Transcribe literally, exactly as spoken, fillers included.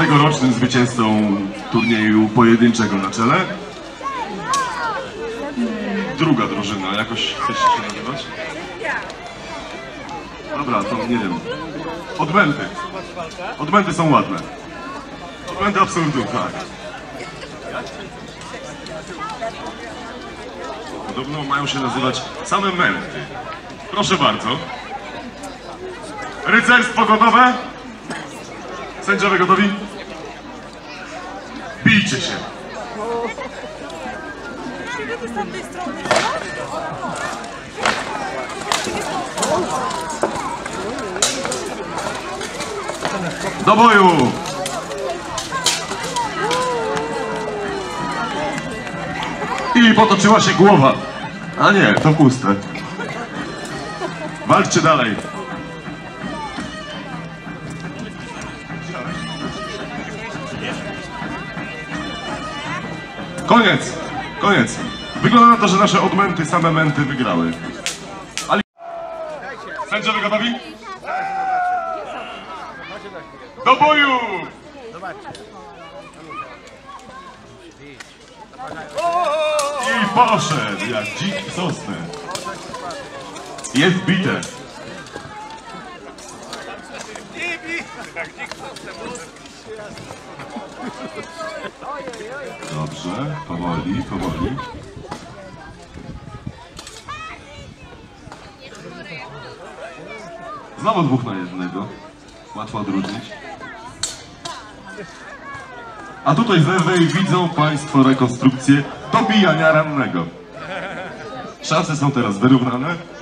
tegorocznym zwycięzcą turnieju pojedynczego na czele. Druga drużyna, jakoś chcesz się nazywać? Dobra, to nie wiem. Odmęty. Odmęty są ładne. Odmęty absurdu, tak. Podobno mają się nazywać same męty. Proszę bardzo. Rycerstwo gotowe? Sędziowie gotowi? Bijcie się. Do boju! I potoczyła się głowa. A nie, to puste. Walczcie dalej. Koniec, koniec. Wygląda na to, że nasze odmęty, same męty wygrały. Ale... Sędziowie gotowi? Do boju! I poszedł jak dziki sosny. Jest bite. Dobrze, powoli, powoli. Znowu dwóch na jednego. Łatwo odróżnić. A tutaj z lewej widzą Państwo rekonstrukcję dobijania rannego. Szanse są teraz wyrównane.